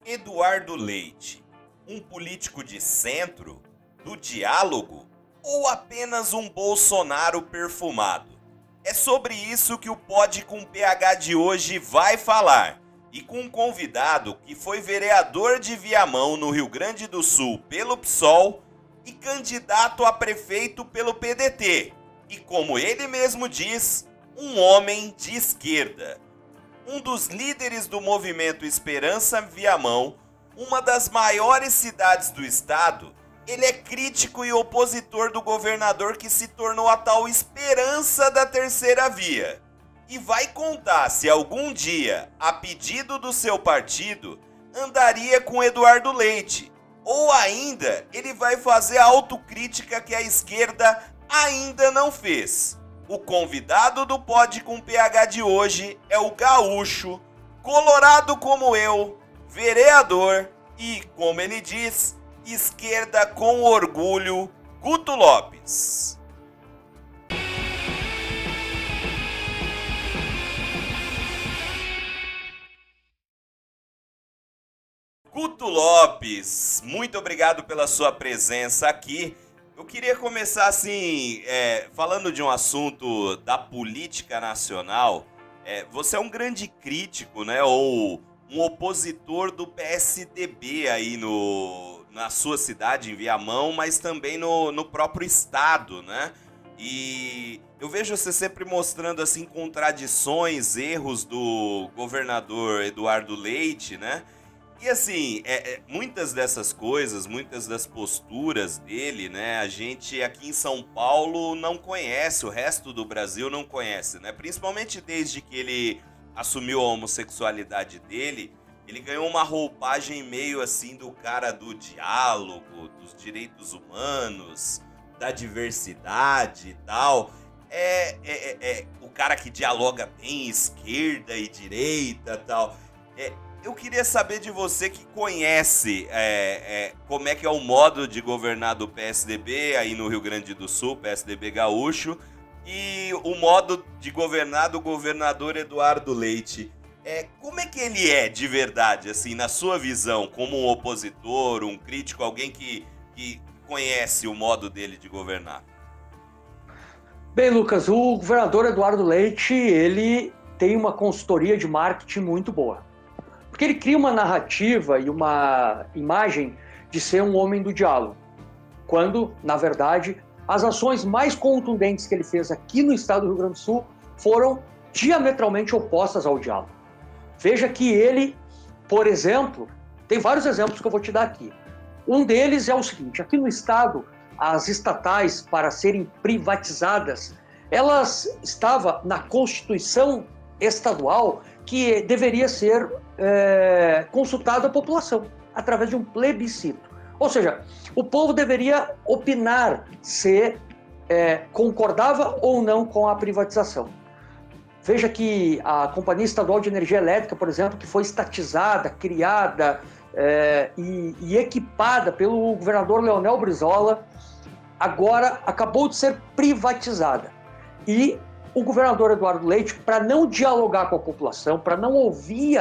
Eduardo Leite, um político de centro, do diálogo ou apenas um Bolsonaro perfumado? É sobre isso que o Pod com PH de hoje vai falar. E com um convidado que foi vereador de Viamão, no Rio Grande do Sul, pelo PSOL e candidato a prefeito pelo PDT. E como ele mesmo diz, um homem de esquerda. Um dos líderes do movimento Esperança Viamão, uma das maiores cidades do estado, ele é crítico e opositor do governador que se tornou a tal esperança da terceira via. E vai contar se algum dia, a pedido do seu partido, andaria com Eduardo Leite. Ou ainda, ele vai fazer a autocrítica que a esquerda ainda não fez. O convidado do Pod com PH de hoje é o gaúcho, colorado como eu, vereador e, como ele diz, esquerda com orgulho, Guto Lopes. Guto Lopes, muito obrigado pela sua presença aqui. Eu queria começar assim, falando de um assunto da política nacional. Você é um grande crítico, né, ou um opositor do PSDB aí na sua cidade, em Viamão, mas também no próprio estado, né? E eu vejo você sempre mostrando assim contradições, erros do governador Eduardo Leite, né? E assim, muitas dessas coisas, muitas das posturas dele, né, a gente aqui em São Paulo não conhece, o resto do Brasil não conhece, né? Principalmente desde que ele assumiu a homossexualidade dele, ele ganhou uma roupagem meio assim do cara do diálogo, dos direitos humanos, da diversidade e tal. O cara que dialoga bem esquerda e direita e tal. Eu queria saber de você que conhece como é que é o modo de governar do PSDB aí no Rio Grande do Sul, PSDB gaúcho, e o modo de governar do governador Eduardo Leite. Como é que ele é de verdade, assim, na sua visão, como um opositor, um crítico, alguém que conhece o modo dele de governar? Bem, Lucas, o governador Eduardo Leite, ele tem uma consultoria de marketing muito boa. Porque ele cria uma narrativa e uma imagem de ser um homem do diálogo, quando, na verdade, as ações mais contundentes que ele fez aqui no estado do Rio Grande do Sul foram diametralmente opostas ao diálogo. Veja que ele, por exemplo, tem vários exemplos que eu vou te dar aqui. Um deles é o seguinte: aqui no estado, as estatais, para serem privatizadas, elas estavam na Constituição estadual que deveria ser consultado a população através de um plebiscito. Ou seja, o povo deveria opinar se concordava ou não com a privatização. Veja que a Companhia Estadual de Energia Elétrica, por exemplo, que foi estatizada, criada e equipada pelo governador Leonel Brizola, agora acabou de ser privatizada. E o governador Eduardo Leite, para não dialogar com a população, para não ouvir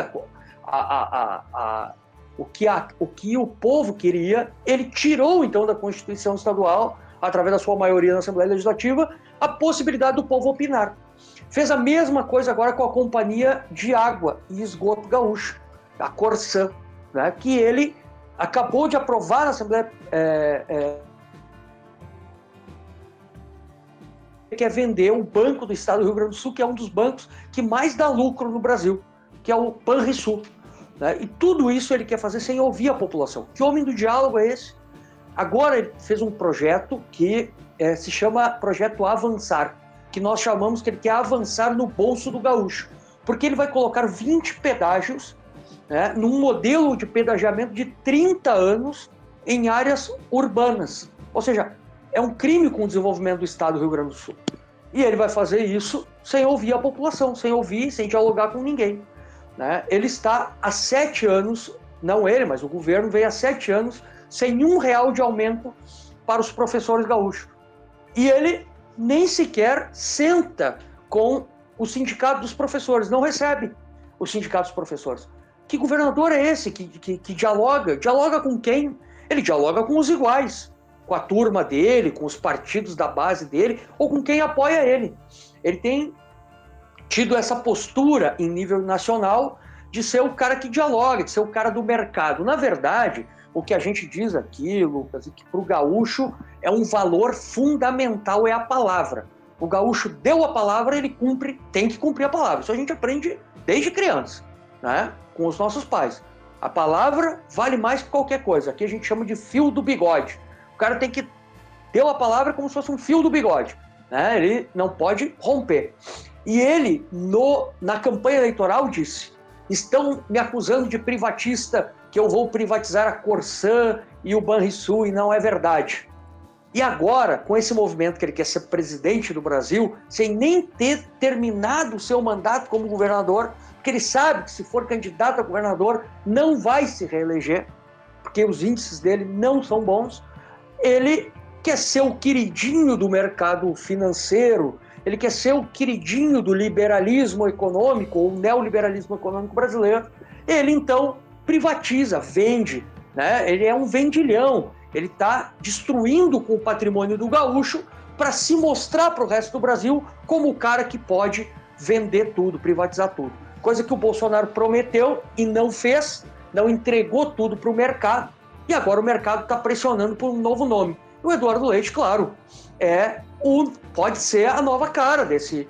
o que o povo queria, ele tirou, então, da Constituição Estadual, através da sua maioria na Assembleia Legislativa, a possibilidade do povo opinar. Fez a mesma coisa agora com a Companhia de Água e Esgoto Gaúcho, a Corsan, né, que ele acabou de aprovar na Assembleia quer vender um banco do estado do Rio Grande do Sul, que é um dos bancos que mais dá lucro no Brasil, que é o Banrisul. Né? E tudo isso ele quer fazer sem ouvir a população. Que homem do diálogo é esse? Agora ele fez um projeto que se chama Projeto Avançar, que nós chamamos que ele quer avançar no bolso do gaúcho, porque ele vai colocar 20 pedágios, né, num modelo de pedagiamento de 30 anos em áreas urbanas. Ou seja, é um crime com o desenvolvimento do estado do Rio Grande do Sul. E ele vai fazer isso sem ouvir a população, sem dialogar com ninguém. Né? Ele está há 7 anos, não ele, mas o governo vem há 7 anos sem R$1 de aumento para os professores gaúchos. E ele nem sequer senta com o sindicato dos professores, não recebe o sindicato dos professores. Que governador é esse que dialoga? Dialoga com quem? Ele dialoga com os iguais, com a turma dele, com os partidos da base dele, ou com quem apoia ele. Ele tem tido essa postura em nível nacional de ser o cara que dialoga, de ser o cara do mercado. Na verdade, o que a gente diz aqui, Lucas, é que para o gaúcho é um valor fundamental, é a palavra. O gaúcho deu a palavra, ele cumpre, tem que cumprir a palavra. Isso a gente aprende desde criança, né? Com os nossos pais. A palavra vale mais que qualquer coisa. Aqui a gente chama de fio do bigode. O cara tem que... Deu a palavra como se fosse um fio do bigode, né? Ele não pode romper. E ele, na campanha eleitoral, disse: estão me acusando de privatista, que eu vou privatizar a Corsã e o Banrisul, e não é verdade. E agora, com esse movimento que ele quer ser presidente do Brasil, sem nem ter terminado o seu mandato como governador, porque ele sabe que se for candidato a governador, não vai se reeleger, porque os índices dele não são bons, ele quer ser o queridinho do mercado financeiro, ele quer ser o queridinho do liberalismo econômico, ou neoliberalismo econômico brasileiro. Ele, então, privatiza, vende, né? Ele é um vendilhão. Ele está destruindo com o patrimônio do gaúcho para se mostrar para o resto do Brasil como o cara que pode vender tudo, privatizar tudo. Coisa que o Bolsonaro prometeu e não fez, não entregou tudo para o mercado, e agora o mercado está pressionando por um novo nome. O Eduardo Leite, claro, pode ser a nova cara desse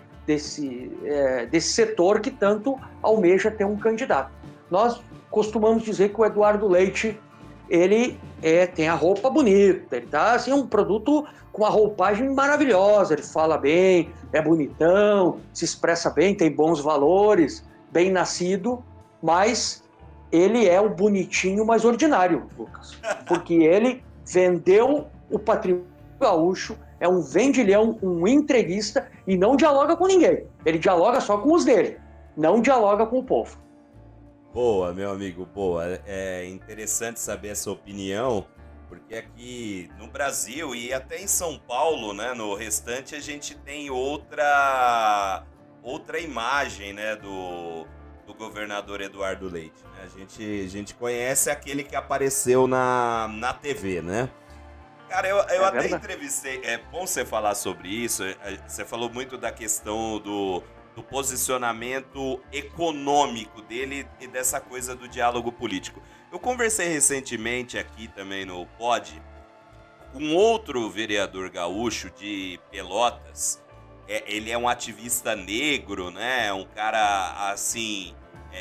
setor que tanto almeja ter um candidato. Nós costumamos dizer que o Eduardo Leite, ele tem a roupa bonita, ele tá assim, um produto com uma roupagem maravilhosa, ele fala bem, é bonitão, se expressa bem, tem bons valores, bem nascido, mas ele é o bonitinho mais ordinário, Lucas, porque ele vendeu o patrimônio gaúcho, é um vendilhão, um entreguista, e não dialoga com ninguém, ele dialoga só com os dele, não dialoga com o povo. Boa, meu amigo, boa. É interessante saber essa opinião, porque aqui no Brasil e até em São Paulo, né, no restante, a gente tem outra imagem, né, do governador Eduardo Leite. Né? A gente conhece aquele que apareceu na TV, né? Cara, eu até entrevistei, é bom você falar sobre isso, você falou muito da questão do posicionamento econômico dele e dessa coisa do diálogo político. Eu conversei recentemente aqui também no Pod com outro vereador gaúcho de Pelotas. Ele é um ativista negro, né? Um cara assim,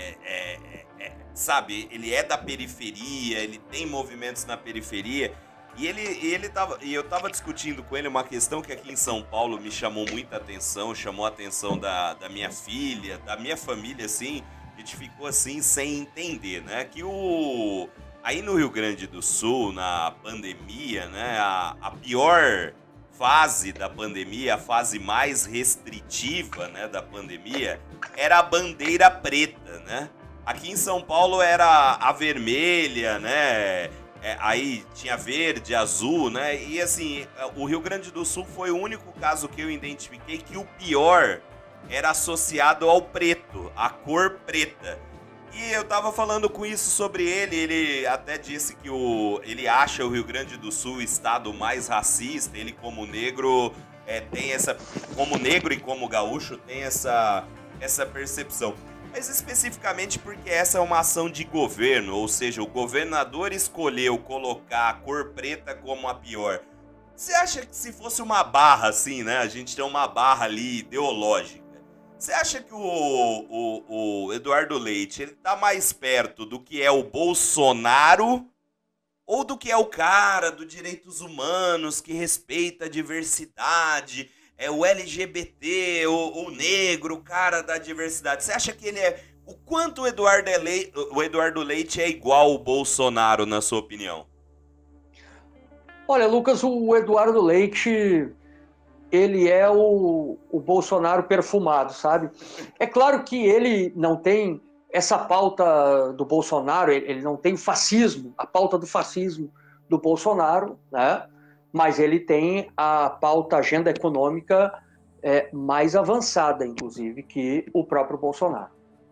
sabe? Ele é da periferia, ele tem movimentos na periferia. E eu tava discutindo com ele uma questão que aqui em São Paulo me chamou muita atenção, chamou a atenção da minha filha, da minha família, assim, a gente ficou assim sem entender, né? Que aí no Rio Grande do Sul, na pandemia, né, a pior fase da pandemia, a fase mais restritiva, né, da pandemia, era a bandeira preta, né? Aqui em São Paulo era a vermelha, né? Aí tinha verde, azul, né? E assim, o Rio Grande do Sul foi o único caso que eu identifiquei que o pior era associado ao preto, à cor preta. E eu tava falando com isso sobre ele até disse que ele acha o Rio Grande do Sul o estado mais racista, ele como negro como negro e como gaúcho tem essa percepção. Mas especificamente porque essa é uma ação de governo, ou seja, o governador escolheu colocar a cor preta como a pior. Você acha que se fosse uma barra assim, né? A gente tem uma barra ali ideológica. Você acha que o Eduardo Leite, ele tá mais perto do que é o Bolsonaro ou do que é o cara dos direitos humanos que respeita a diversidade? É o LGBT, o negro, o cara da diversidade. Você acha que ele é... O quanto o Eduardo Leite é igual ao Bolsonaro, na sua opinião? Olha, Lucas, o Eduardo Leite, ele é o Bolsonaro perfumado, sabe? É claro que ele não tem essa pauta do Bolsonaro, ele não tem o fascismo, a pauta do fascismo do Bolsonaro, né? Mas ele tem a pauta, agenda econômica mais avançada, inclusive, que o próprio Bolsonaro.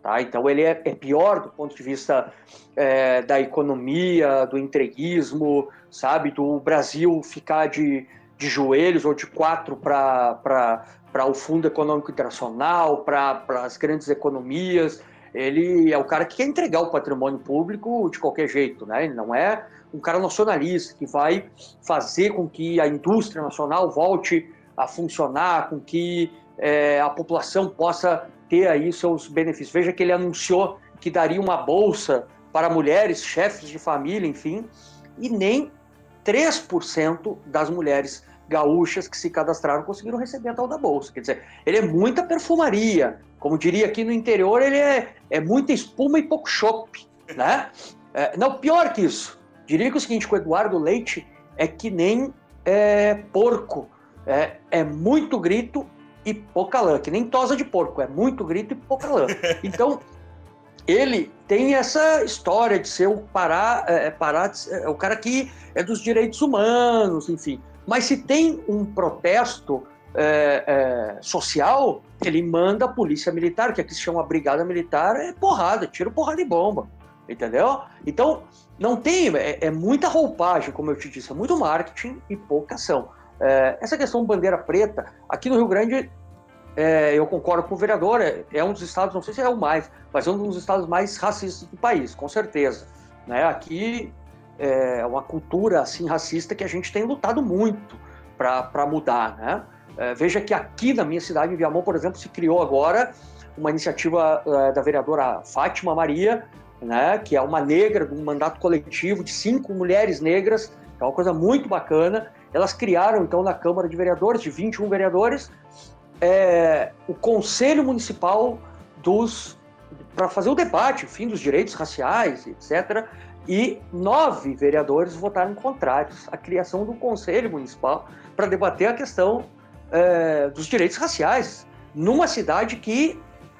Tá? Então ele é pior do ponto de vista da economia, do entreguismo, sabe? Do Brasil ficar de joelhos ou de quatro para o Fundo Econômico Internacional, para as grandes economias. Ele é o cara que quer entregar o patrimônio público de qualquer jeito, né? Ele não é um cara nacionalista que vai fazer com que a indústria nacional volte a funcionar, com que a população possa ter aí seus benefícios. Veja que ele anunciou que daria uma bolsa para mulheres, chefes de família, enfim, e nem 3% das mulheres gaúchas que se cadastraram conseguiram receber a tal da bolsa. Quer dizer, ele é muita perfumaria. Como diria aqui no interior, ele é muita espuma e pouco chope, né? Não, pior que isso. Diria que o seguinte, que o Eduardo Leite é que nem porco. É muito grito e pouca lã, que nem tosa de porco, é muito grito e pouca lã. Então, ele tem essa história de ser o o cara que é dos direitos humanos, enfim. Mas se tem um protesto social, ele manda a polícia militar, que aqui se chama brigada militar, porrada, tiro, porrada e bomba, entendeu? Então, não tem, muita roupagem, como eu te disse, é muito marketing e pouca ação. Essa questão de bandeira preta, aqui no Rio Grande, eu concordo com o vereador, é um dos estados, não sei se é o mais, mas é um dos estados mais racistas do país, com certeza. Né? Aqui é uma cultura assim, racista que a gente tem lutado muito para mudar. Né? Veja que aqui na minha cidade, em Viamão, por exemplo, se criou agora uma iniciativa da vereadora Fátima Maria, né, que é uma negra, de um mandato coletivo de 5 mulheres negras, é uma coisa muito bacana. Elas criaram, então, na Câmara de Vereadores, de 21 vereadores, o Conselho Municipal para fazer o debate, enfim, dos direitos raciais, etc., e 9 vereadores votaram contrários à criação do Conselho Municipal para debater a questão dos direitos raciais, numa cidade que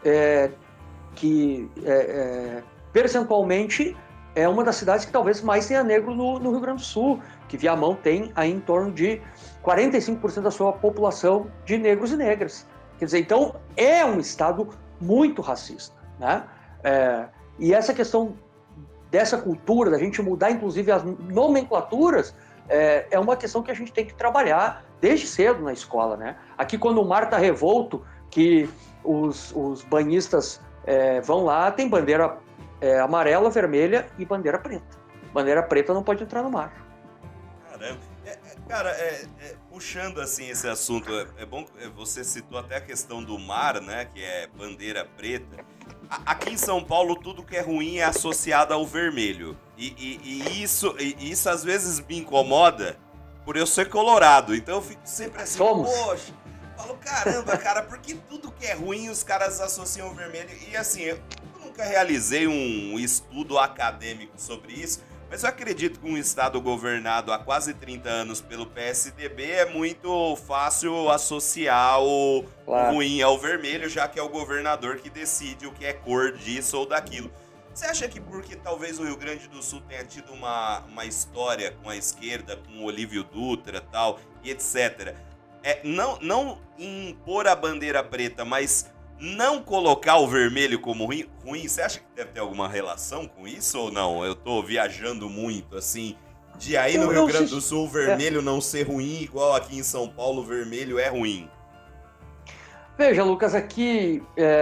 percentualmente é uma das cidades que talvez mais tenha negro no Rio Grande do Sul, que Viamão tem aí em torno de 45% da sua população de negros e negras. Quer dizer, então é um estado muito racista, né? E essa questão dessa cultura, da gente mudar inclusive as nomenclaturas, é uma questão que a gente tem que trabalhar desde cedo na escola, né? Aqui quando o mar está revolto, que os banhistas vão lá, tem bandeira amarela, vermelha e bandeira preta. Bandeira preta não pode entrar no mar. Caramba. Cara, puxando assim esse assunto, é bom que você citou até a questão do mar, né, que é bandeira preta. Aqui em São Paulo, tudo que é ruim é associado ao vermelho. E isso às vezes me incomoda por eu ser colorado. Então eu fico sempre assim, poxa, falo, caramba, cara, por que tudo que é ruim os caras associam ao vermelho? E assim, eu nunca realizei um estudo acadêmico sobre isso, mas eu acredito que um estado governado há quase 30 anos pelo PSDB é muito fácil associar o ruim ao vermelho, já que é o governador que decide o que é cor disso ou daquilo. Você acha que porque talvez o Rio Grande do Sul tenha tido uma história com a esquerda, com o Olívio Dutra tal, e etc., não impor a bandeira preta, mas não colocar o vermelho como ruim, você acha que deve ter alguma relação com isso ou não? Eu tô viajando muito, assim, de aí no Rio Grande do Sul o vermelho não ser ruim, igual aqui em São Paulo o vermelho é ruim. Veja, Lucas, aqui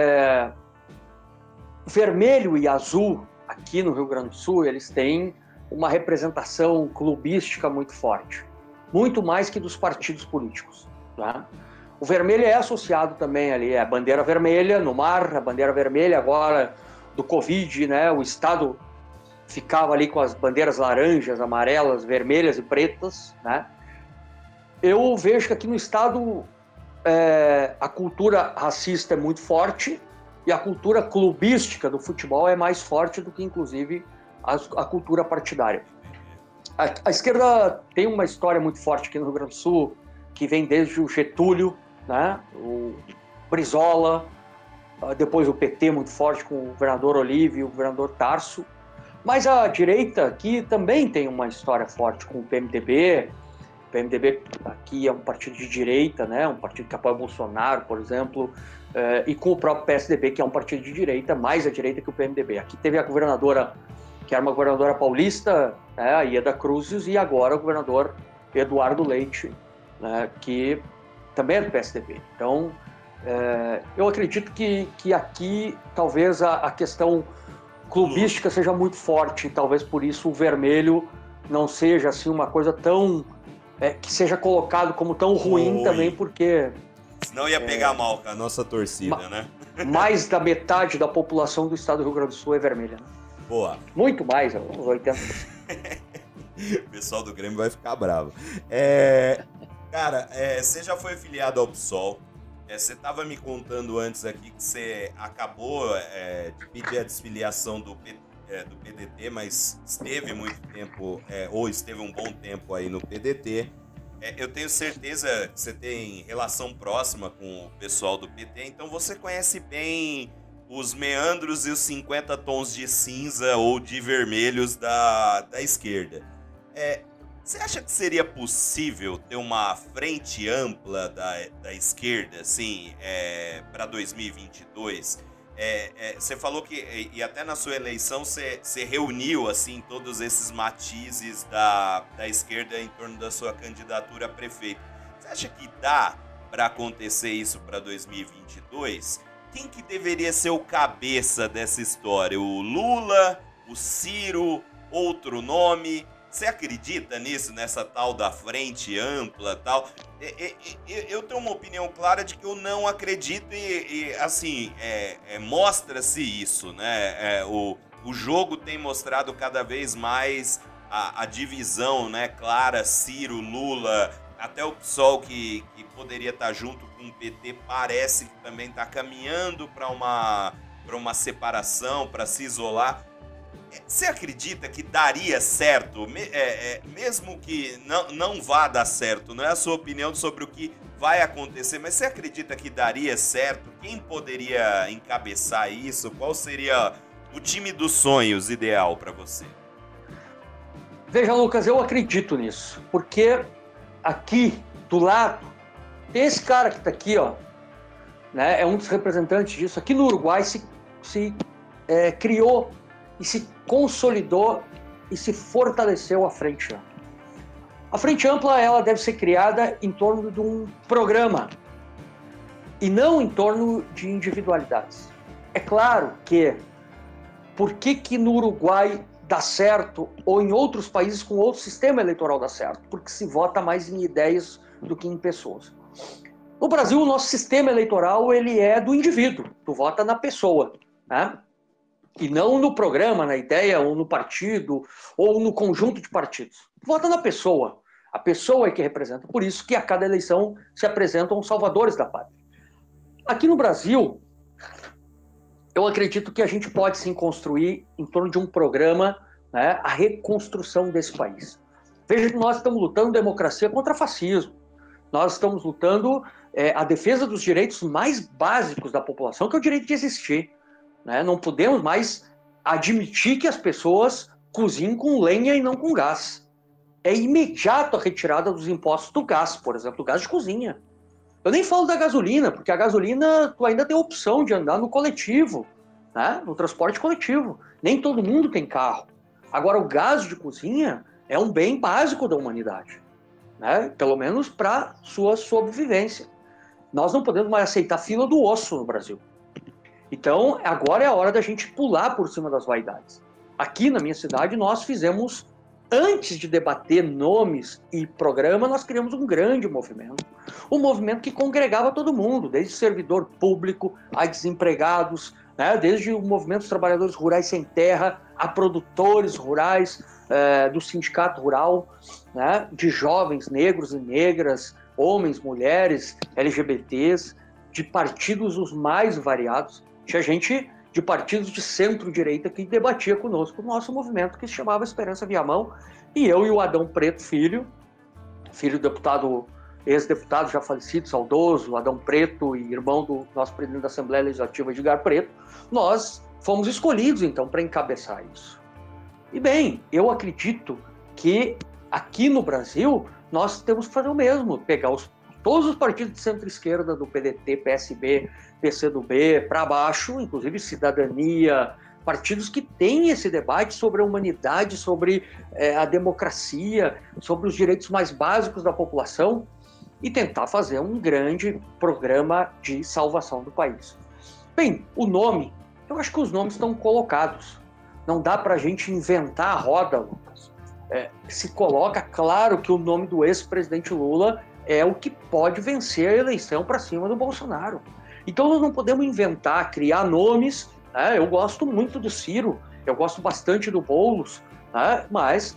vermelho e azul, aqui no Rio Grande do Sul, eles têm uma representação clubística muito forte, muito mais que dos partidos políticos, tá? O vermelho é associado também ali, a bandeira vermelha no mar, a bandeira vermelha agora do Covid, né? O estado ficava ali com as bandeiras laranjas, amarelas, vermelhas e pretas, né? Eu vejo que aqui no estado a cultura racista é muito forte e a cultura clubística do futebol é mais forte do que, inclusive, a cultura partidária. A esquerda tem uma história muito forte aqui no Rio Grande do Sul, que vem desde o Getúlio, né? O Brizola, depois o PT muito forte com o governador Olívio e o governador Tarso. Mas a direita aqui também tem uma história forte com o PMDB. O PMDB aqui é um partido de direita, né? Um partido que apoia o Bolsonaro, por exemplo. e com o próprio PSDB, que é um partido de direita, mais à direita que o PMDB. Aqui teve a governadora, que era uma governadora paulista, a Ieda Cruzes, e agora o governador Eduardo Leite, que também é do PSDB. Então, eu acredito que aqui talvez a questão clubística seja muito forte, talvez por isso o vermelho não seja assim uma coisa tão... que seja colocado como tão ruim também, porque... Senão ia pegar mal com a nossa torcida, né? Mais da metade da população do estado do Rio Grande do Sul é vermelha. Né? Boa. Muito mais, uns 80%. O pessoal do Grêmio vai ficar bravo. Cara, você já foi afiliado ao PSOL. Você estava me contando antes aqui que você acabou de pedir a desfiliação do PDT, mas esteve muito tempo, ou esteve um bom tempo aí no PDT. Eu tenho certeza que você tem relação próxima com o pessoal do PT, então você conhece bem os meandros e os 50 tons de cinza ou de vermelhos da esquerda. Você acha que seria possível ter uma frente ampla da esquerda, assim, para 2022? Você falou que, e até na sua eleição, você reuniu, assim, todos esses matizes da esquerda em torno da sua candidatura a prefeito. Você acha que dá para acontecer isso para 2022? Quem que deveria ser o cabeça dessa história? O Lula? O Ciro? Outro nome? Você acredita nisso, nessa tal da frente ampla e tal? Eu tenho uma opinião clara de que eu não acredito e assim, mostra-se isso, né? O jogo tem mostrado cada vez mais a divisão, né? Clara, Ciro, Lula, até o PSOL que poderia estar junto com o PT, parece que também está caminhando para uma separação, para se isolar. Você acredita que daria certo, mesmo que não vá dar certo? Não é a sua opinião sobre o que vai acontecer, mas você acredita que daria certo? Quem poderia encabeçar isso? Qual seria o time dos sonhos ideal para você? Veja, Lucas, eu acredito nisso, porque aqui do lado, esse cara que está aqui, ó, né, é um dos representantes disso. Aqui no Uruguai se criou e se consolidou e se fortaleceu a Frente Ampla. A Frente Ampla, ela deve ser criada em torno de um programa e não em torno de individualidades. É claro que por que no Uruguai dá certo ou em outros países com outro sistema eleitoral dá certo? Porque se vota mais em ideias do que em pessoas. No Brasil, o nosso sistema eleitoral ele é do indivíduo, tu vota na pessoa, né? E não no programa, na ideia, ou no partido, ou no conjunto de partidos. Vota na pessoa. A pessoa é que representa. Por isso que a cada eleição se apresentam os salvadores da pátria. Aqui no Brasil, eu acredito que a gente pode sim construir em torno de um programa, né, a reconstrução desse país. Veja que nós estamos lutando democracia contra fascismo. Nós estamos lutando a defesa dos direitos mais básicos da população, que é o direito de existir. Né? Não podemos mais admitir que as pessoas cozinhem com lenha e não com gás. É imediato a retirada dos impostos do gás, por exemplo, do gás de cozinha. Eu nem falo da gasolina, porque a gasolina tu ainda tem a opção de andar no coletivo, né? No transporte coletivo. Nem todo mundo tem carro. Agora, o gás de cozinha é um bem básico da humanidade, né? Pelo menos para sua sobrevivência. Nós não podemos mais aceitar fila do osso no Brasil. Então, agora é a hora da gente pular por cima das vaidades. Aqui na minha cidade, nós fizemos, antes de debater nomes e programa, nós criamos um grande movimento. Um movimento que congregava todo mundo, desde servidor público a desempregados, né? Desde o movimento dos trabalhadores rurais sem terra, a produtores rurais, do sindicato rural, né? De jovens negros e negras, homens, mulheres, LGBTs, de partidos os mais variados. Tinha gente de partidos de centro-direita que debatia conosco o nosso movimento, que se chamava Esperança Viamão, e eu e o Adão Preto filho do deputado, ex-deputado já falecido, saudoso, Adão Preto, e irmão do nosso presidente da Assembleia Legislativa, Edgar Preto, nós fomos escolhidos, então, para encabeçar isso. E bem, eu acredito que aqui no Brasil nós temos que fazer o mesmo, pegar os Todos os partidos de centro-esquerda, do PDT, PSB, PCdoB, para baixo, inclusive Cidadania, partidos que têm esse debate sobre a humanidade, sobre a democracia, sobre os direitos mais básicos da população, e tentar fazer um grande programa de salvação do país. Bem, o nome, eu acho que os nomes estão colocados. Não dá para a gente inventar a roda, Lucas. Se coloca claro que o nome do ex-presidente Lula é o que pode vencer a eleição para cima do Bolsonaro. Então nós não podemos inventar, criar nomes. Eu gosto muito do Ciro, eu gosto bastante do Boulos, mas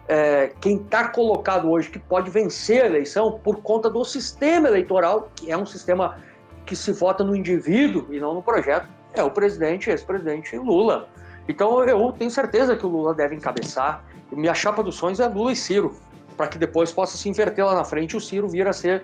quem está colocado hoje que pode vencer a eleição por conta do sistema eleitoral, que é um sistema que se vota no indivíduo e não no projeto, é o ex-presidente Lula. Então eu tenho certeza que o Lula deve encabeçar. Minha chapa dos sonhos é Lula e Ciro, para que depois possa se inverter lá na frente e o Ciro vir a ser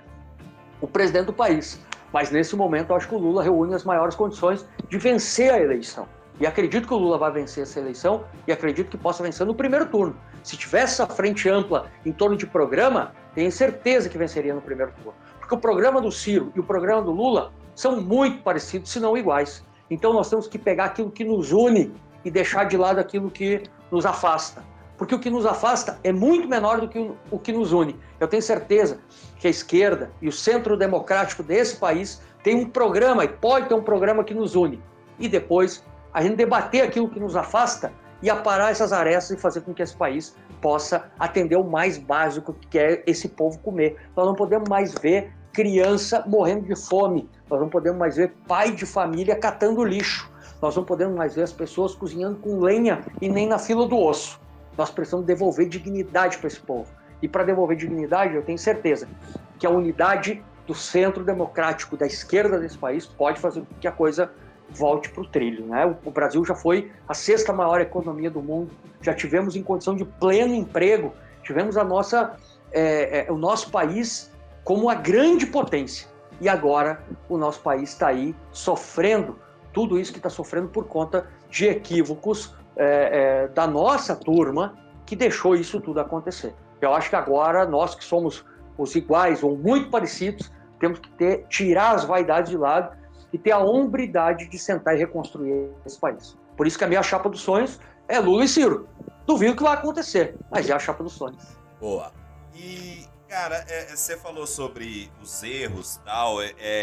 o presidente do país. Mas nesse momento eu acho que o Lula reúne as maiores condições de vencer a eleição. E acredito que o Lula vai vencer essa eleição e acredito que possa vencer no primeiro turno. Se tivesse essa frente ampla em torno de programa, tenho certeza que venceria no primeiro turno. Porque o programa do Ciro e o programa do Lula são muito parecidos, se não iguais. Então nós temos que pegar aquilo que nos une e deixar de lado aquilo que nos afasta. Porque o que nos afasta é muito menor do que o que nos une. Eu tenho certeza que a esquerda e o centro democrático desse país tem um programa, e pode ter um programa que nos une. E depois a gente debater aquilo que nos afasta e aparar essas arestas e fazer com que esse país possa atender o mais básico, que é esse povo comer. Nós não podemos mais ver criança morrendo de fome. Nós não podemos mais ver pai de família catando lixo. Nós não podemos mais ver as pessoas cozinhando com lenha e nem na fila do osso. Nós precisamos devolver dignidade para esse povo. E para devolver dignidade, eu tenho certeza que a unidade do centro democrático, da esquerda desse país, pode fazer com que a coisa volte para o trilho. O Brasil já foi a sexta maior economia do mundo, já tivemos em condição de pleno emprego, tivemos o nosso país como a grande potência. E agora o nosso país está aí sofrendo tudo isso que está sofrendo por conta de equívocos da nossa turma que deixou isso tudo acontecer. Eu acho que agora nós que somos os iguais ou muito parecidos, temos que tirar as vaidades de lado e ter a hombridade de sentar e reconstruir esse país. Por isso que a minha chapa dos sonhos é Lula e Ciro. Duvido que vai acontecer, mas é a chapa dos sonhos. Boa. E, cara, você falou sobre os erros e tal.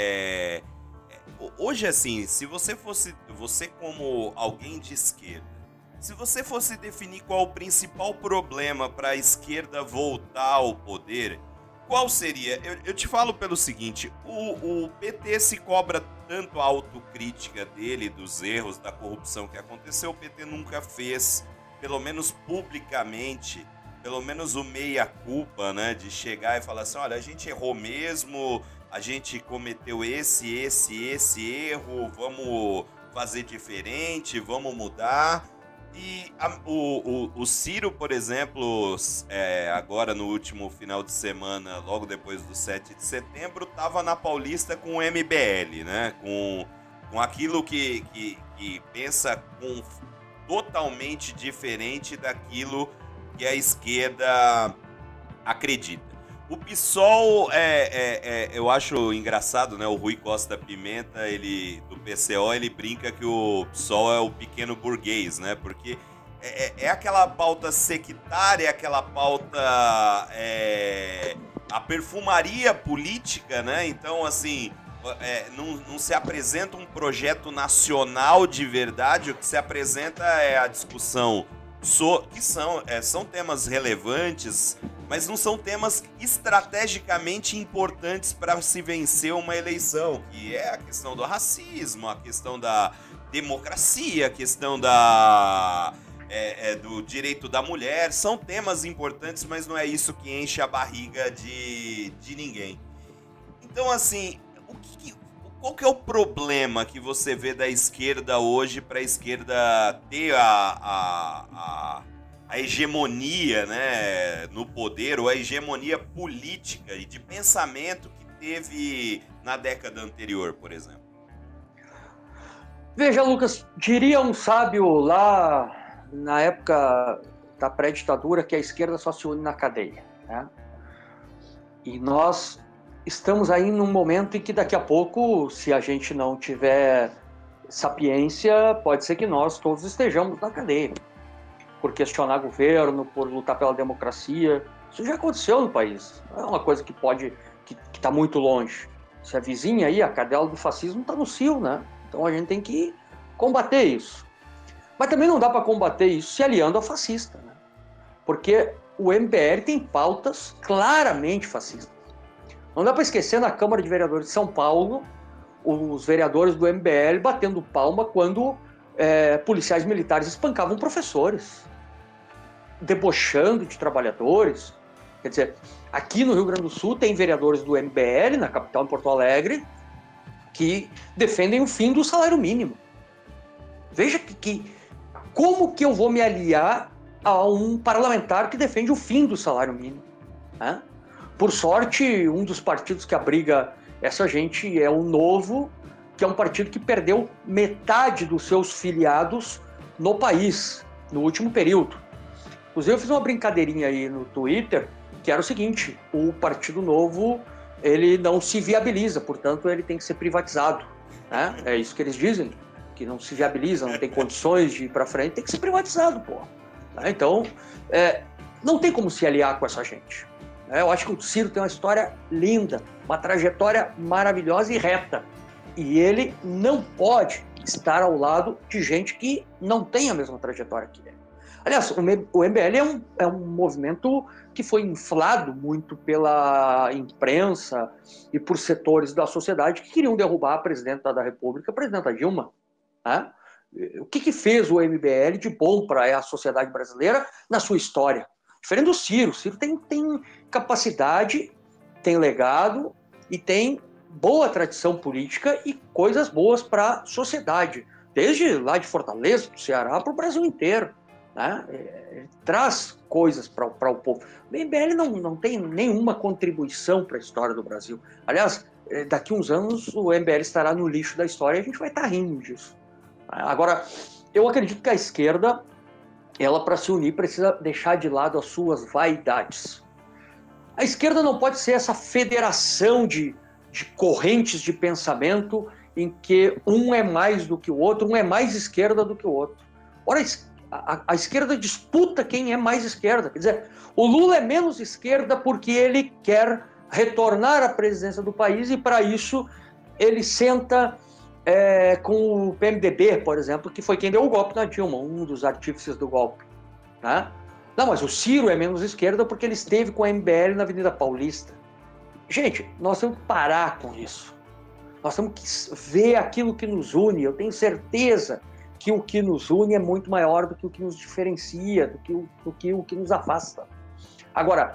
Hoje, assim, se você como alguém de esquerda, se você fosse definir qual o principal problema para a esquerda voltar ao poder, qual seria? Eu te falo pelo seguinte, o PT se cobra tanto a autocrítica dele, dos erros, da corrupção que aconteceu, o PT nunca fez, pelo menos publicamente, pelo menos o meia-culpa, né, de chegar e falar assim, olha, a gente errou mesmo, a gente cometeu esse erro, vamos fazer diferente, vamos mudar. E o Ciro, por exemplo, agora no último final de semana, logo depois do 7 de setembro, estava na Paulista com o MBL, né? Com aquilo que pensa totalmente diferente daquilo que a esquerda acredita. O PSOL, eu acho engraçado, né? O Rui Costa Pimenta, do PCO, ele brinca que o PSOL é o pequeno burguês, né? Porque é aquela pauta sectária, aquela pauta... a perfumaria política, né? Então, assim, não se apresenta um projeto nacional de verdade, o que se apresenta é a discussão que são temas relevantes, mas não são temas estrategicamente importantes para se vencer uma eleição, que é a questão do racismo, a questão da democracia, a questão do direito da mulher. São temas importantes, mas não é isso que enche a barriga de ninguém. Então, assim, qual que é o problema que você vê da esquerda hoje para a esquerda ter a hegemonia, né, no poder, ou a hegemonia política e de pensamento que teve na década anterior, por exemplo? Veja, Lucas, diria um sábio lá na época da pré-ditadura que a esquerda só se une na cadeia, né? E nós estamos aí num momento em que daqui a pouco, se a gente não tiver sapiência, pode ser que nós todos estejamos na cadeia, por questionar governo, por lutar pela democracia. Isso já aconteceu no país. Não é uma coisa que está muito longe. Se a vizinha aí, a cadela do fascismo, está no cio, né? Então a gente tem que combater isso. Mas também não dá para combater isso se aliando a fascista, né? Porque o MBL tem pautas claramente fascistas. Não dá para esquecer, na Câmara de Vereadores de São Paulo, os vereadores do MBL batendo palma quando policiais militares espancavam professores, debochando de trabalhadores. Quer dizer, aqui no Rio Grande do Sul tem vereadores do MBL, na capital, em Porto Alegre, que defendem o fim do salário mínimo. Veja como que eu vou me aliar a um parlamentar que defende o fim do salário mínimo, né? Por sorte, um dos partidos que abriga essa gente é o Novo, que é um partido que perdeu metade dos seus filiados no país, no último período. Inclusive, eu fiz uma brincadeirinha aí no Twitter, que era o seguinte: o Partido Novo, ele não se viabiliza, portanto, ele tem que ser privatizado, né? É isso que eles dizem, que não se viabiliza, não tem condições de ir para frente, tem que ser privatizado, pô. Então, não tem como se aliar com essa gente. Eu acho que o Ciro tem uma história linda, uma trajetória maravilhosa e reta. E ele não pode estar ao lado de gente que não tem a mesma trajetória que ele. Aliás, o MBL é um movimento que foi inflado muito pela imprensa e por setores da sociedade que queriam derrubar a presidenta da República, a presidenta Dilma, né? O que fez o MBL de bom para a sociedade brasileira na sua história? Diferente do Ciro. O Ciro tem capacidade, tem legado e tem boa tradição política e coisas boas para a sociedade, desde lá de Fortaleza, do Ceará, para o Brasil inteiro, né? Ele traz coisas para o povo. O MBL não tem nenhuma contribuição para a história do Brasil. Aliás, daqui a uns anos o MBL estará no lixo da história e a gente vai estar rindo disso. Agora, eu acredito que a esquerda, ela, para se unir, precisa deixar de lado as suas vaidades. A esquerda não pode ser essa federação de correntes de pensamento em que um é mais do que o outro, um é mais esquerda do que o outro. Ora, a esquerda disputa quem é mais esquerda. Quer dizer, o Lula é menos esquerda porque ele quer retornar à presidência do país e, para isso, ele senta com o PMDB, por exemplo, que foi quem deu o golpe na Dilma, um dos artífices do golpe, né? Não, mas o Ciro é menos esquerda porque ele esteve com a MBL na Avenida Paulista. Gente, nós temos que parar com isso. Nós temos que ver aquilo que nos une. Eu tenho certeza que o que nos une é muito maior do que o que nos diferencia, do que o que nos afasta. Agora,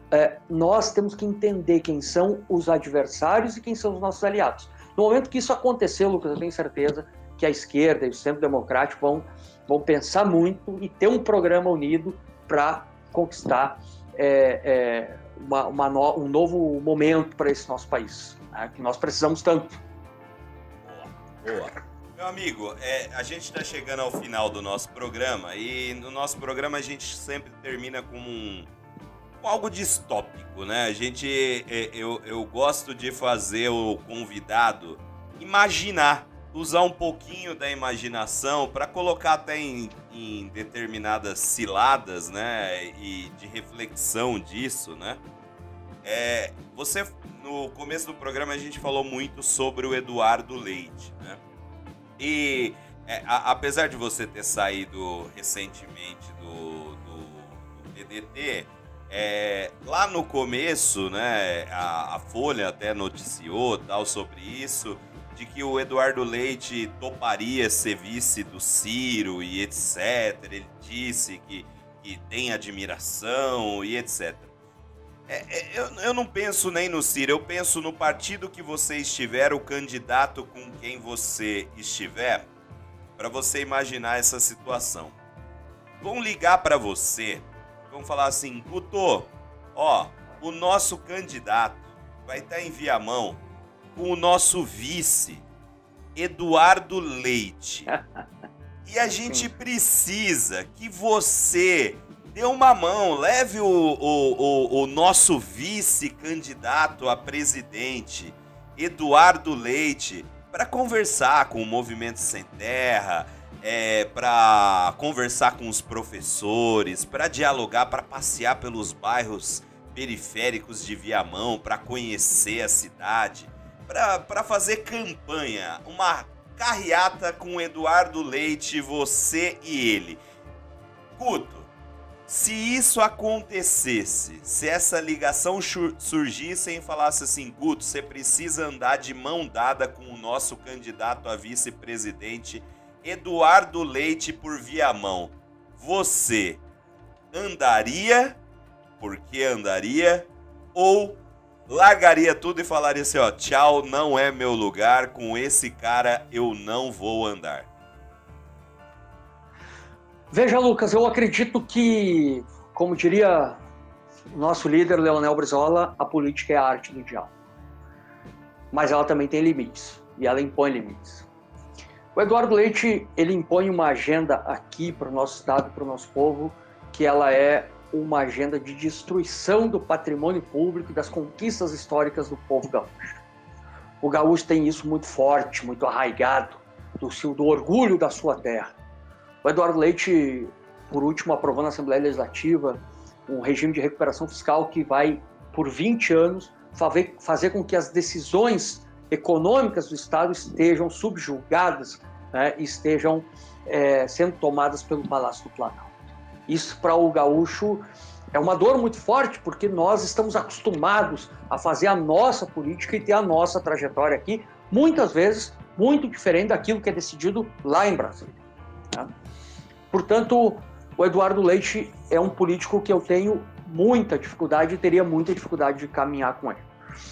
nós temos que entender quem são os adversários e quem são os nossos aliados. No momento que isso acontecer, Lucas, eu tenho certeza que a esquerda e o centro democrático vão pensar muito e ter um programa unido para conquistar um novo momento para esse nosso país, né, que nós precisamos tanto. Boa. Meu amigo, a gente está chegando ao final do nosso programa e no nosso programa a gente sempre termina com algo distópico, né? Eu gosto de fazer o convidado imaginar, usar um pouquinho da imaginação para colocar até em determinadas ciladas, né? E de reflexão disso, né? No começo do programa a gente falou muito sobre o Eduardo Leite, né? E apesar de você ter saído recentemente do PDT, lá no começo, né, a Folha até noticiou tal sobre isso, de que o Eduardo Leite toparia ser vice do Ciro e etc. Ele disse que tem admiração e etc. Eu não penso nem no Ciro, eu penso no partido que você estiver, o candidato com quem você estiver, para você imaginar essa situação. Vão ligar para você, vão falar assim: Guto, o nosso candidato vai estar em Viamão com o nosso vice, Eduardo Leite. E a gente precisa que você dê uma mão, leve o nosso vice-candidato a presidente, Eduardo Leite, para conversar com o Movimento Sem Terra, para conversar com os professores, para dialogar, para passear pelos bairros periféricos de Viamão, para conhecer a cidade, para fazer campanha, uma carreata com Eduardo Leite, você e ele. Guto, se isso acontecesse, se essa ligação surgisse e falasse assim, Guto, você precisa andar de mão dada com o nosso candidato a vice-presidente, Eduardo Leite por Viamão, você andaria, porque andaria, ou largaria tudo e falaria assim, ó, tchau, não é meu lugar, com esse cara eu não vou andar? Veja, Lucas, eu acredito que, como diria o nosso líder, Leonel Brizola, a política é a arte do diálogo. Mas ela também tem limites, e ela impõe limites. O Eduardo Leite, ele impõe uma agenda aqui para o nosso estado, para o nosso povo, que ela é uma agenda de destruição do patrimônio público e das conquistas históricas do povo gaúcho. O gaúcho tem isso muito forte, muito arraigado, do orgulho da sua terra. O Eduardo Leite, por último, aprovou na Assembleia Legislativa um regime de recuperação fiscal que vai, por 20 anos, fazer com que as decisões econômicas do Estado estejam subjugadas, né, e estejam sendo tomadas pelo Palácio do Planalto. Isso, para o gaúcho, é uma dor muito forte, porque nós estamos acostumados a fazer a nossa política e ter a nossa trajetória aqui, muitas vezes, muito diferente daquilo que é decidido lá em Brasília. Né? Portanto, o Eduardo Leite é um político que eu tenho muita dificuldade e teria muita dificuldade de caminhar com ele.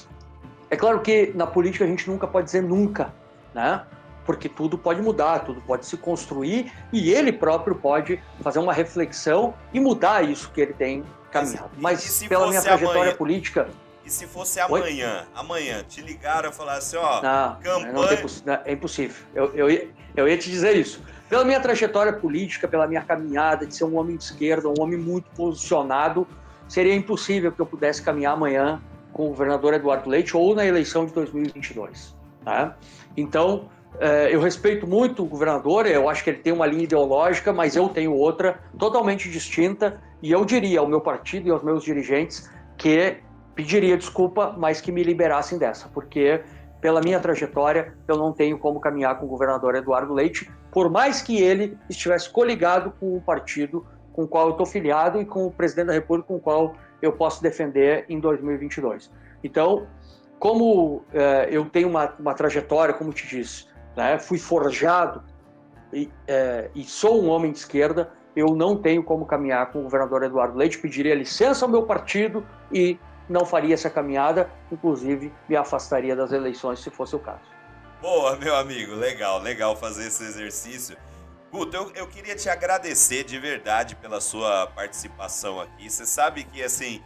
É claro que na política a gente nunca pode dizer nunca, né? Porque tudo pode mudar, tudo pode se construir e ele próprio pode fazer uma reflexão e mudar isso que ele tem caminhado. Mas pela minha trajetória política... E se fosse amanhã, te ligaram e falaram assim, ó, campanha... Não, é impossível. Eu ia te dizer isso. Pela minha trajetória política, pela minha caminhada de ser um homem de esquerda, um homem muito posicionado, seria impossível que eu pudesse caminhar amanhã com o governador Eduardo Leite ou na eleição de 2022. Tá? Então, eu respeito muito o governador, eu acho que ele tem uma linha ideológica, mas eu tenho outra totalmente distinta, e eu diria ao meu partido e aos meus dirigentes que pediria desculpa, mas que me liberassem dessa, porque pela minha trajetória eu não tenho como caminhar com o governador Eduardo Leite, por mais que ele estivesse coligado com o partido com o qual eu estou filiado e com o presidente da República com o qual eu posso defender em 2022. Então, como eu tenho uma trajetória, como te disse, né, fui forjado e sou um homem de esquerda, eu não tenho como caminhar com o governador Eduardo Leite, pediria licença ao meu partido e não faria essa caminhada, inclusive me afastaria das eleições se fosse o caso. Boa, meu amigo, legal fazer esse exercício. Guto, eu queria te agradecer de verdade pela sua participação aqui. Você sabe que, assim,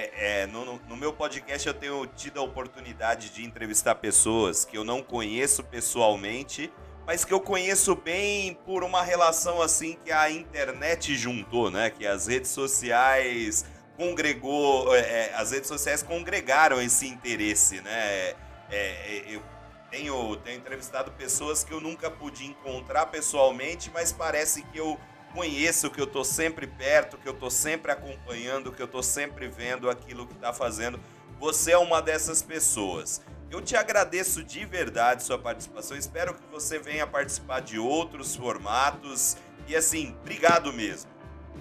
no meu podcast eu tenho tido a oportunidade de entrevistar pessoas que eu não conheço pessoalmente, mas que eu conheço bem por uma relação, assim, que a internet juntou, né? Que as redes sociais as redes sociais congregaram esse interesse, né? Eu tenho entrevistado pessoas que eu nunca pude encontrar pessoalmente, mas parece que eu conheço, que eu tô sempre perto, que eu tô sempre acompanhando, que eu tô sempre vendo aquilo que tá fazendo. Você é uma dessas pessoas. Eu te agradeço de verdade sua participação, espero que você venha participar de outros formatos e, assim, obrigado mesmo.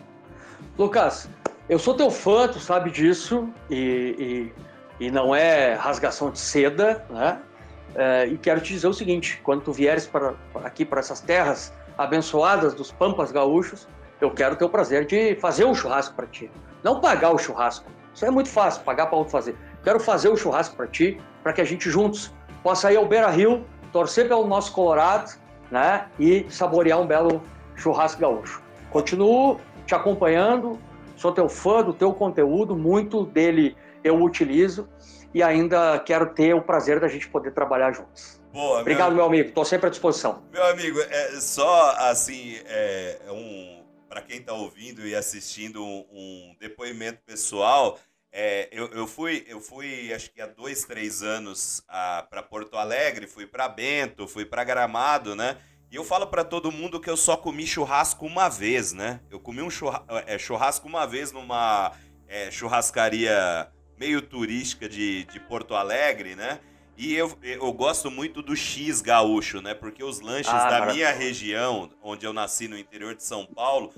Lucas, eu sou teu fã, tu sabe disso, e não é rasgação de seda, né? E quero te dizer o seguinte, quando tu vieres aqui para essas terras abençoadas dos Pampas Gaúchos, eu quero ter o prazer de fazer um churrasco para ti. Não pagar o churrasco, isso é muito fácil, pagar para outro fazer. Quero fazer o churrasco para ti, para que a gente juntos possa ir ao Beira-Rio, torcer pelo nosso Colorado, né? E saborear um belo churrasco gaúcho. Continuo te acompanhando, sou teu fã do teu conteúdo, muito dele eu utilizo e ainda quero ter o prazer da gente poder trabalhar juntos. Boa, obrigado, meu amigo. Estou sempre à disposição. Meu amigo, só assim, para quem está ouvindo e assistindo um depoimento pessoal, eu fui, acho que há 2, 3 anos para Porto Alegre, fui para Bento, fui para Gramado, né? E eu falo para todo mundo que eu só comi churrasco uma vez, né? Eu comi um churrasco uma vez numa churrascaria meio turística de Porto Alegre, né? E eu gosto muito do X gaúcho, né? Porque os lanches da minha região, onde eu nasci no interior de São Paulo,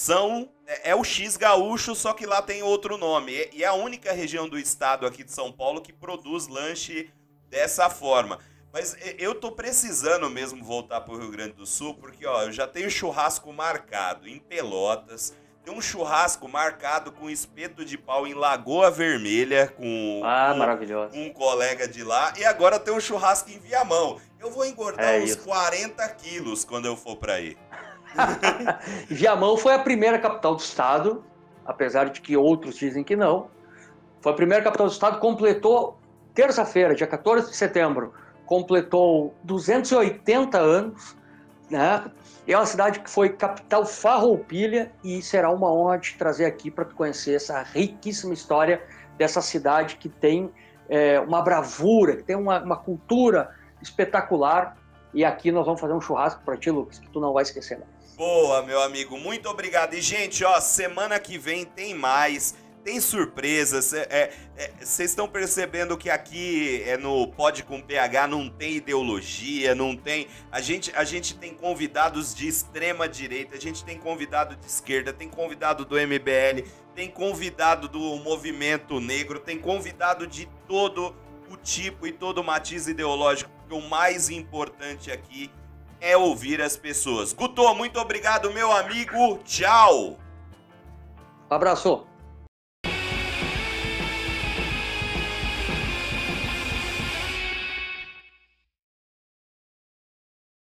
é o X gaúcho, só que lá tem outro nome. E é a única região do estado aqui de São Paulo que produz lanche dessa forma. Mas eu tô precisando mesmo voltar pro Rio Grande do Sul, porque ó, eu já tenho churrasco marcado em Pelotas, tem um churrasco marcado com espeto de pau em Lagoa Vermelha, maravilhoso. Um colega de lá, e agora tem um churrasco em Viamão. Eu vou engordar uns 40 quilos quando eu for pra aí. Viamão foi a primeira capital do estado, apesar de que outros dizem que não. Foi a primeira capital do estado, completou terça-feira, dia 14 de setembro, completou 280 anos, né? E é uma cidade que foi capital farroupilha e será uma honra te trazer aqui para tu conhecer essa riquíssima história dessa cidade que tem uma bravura, que tem uma cultura espetacular. E aqui nós vamos fazer um churrasco para ti, Lucas, que tu não vai esquecer mais. Boa, meu amigo, muito obrigado. E, gente, ó, semana que vem tem mais, tem surpresas. Vocês estão percebendo que aqui no Pode com PH não tem ideologia, não tem... A gente tem convidados de extrema direita, a gente tem convidado de esquerda, tem convidado do MBL, tem convidado do movimento negro, tem convidado de todo o tipo e todo o matiz ideológico, porque o mais importante aqui é ouvir as pessoas. Guto, muito obrigado, meu amigo. Tchau. Abraço.